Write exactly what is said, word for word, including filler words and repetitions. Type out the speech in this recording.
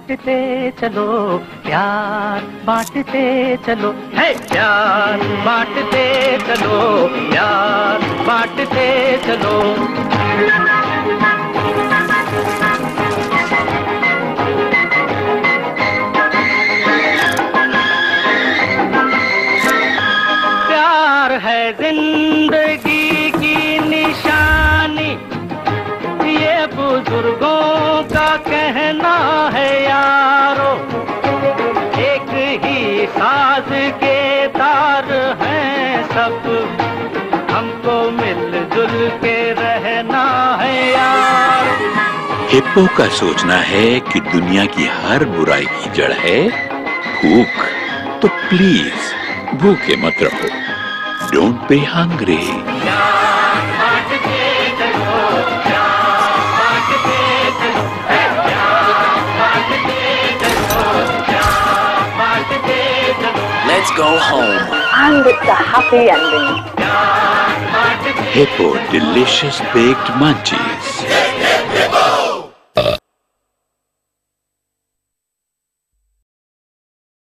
बांटते चलो, प्यार बांटते चलो, है प्यार बांटते चलो, प्यार बांटते चलो। प्यार है जिंदगी की निशानी, ये बुजुर्गों का कहना है यारो। एक ही साज के तार हैं सब, हमको मिलजुल के रहना है यार। हिप्पो का सोचना है कि दुनिया की हर बुराई की जड़ है भूख, तो प्लीज भूखे मत रहो। Don't be hungry. Let's go home. And it's a happy ending. Hippo delicious baked munchies.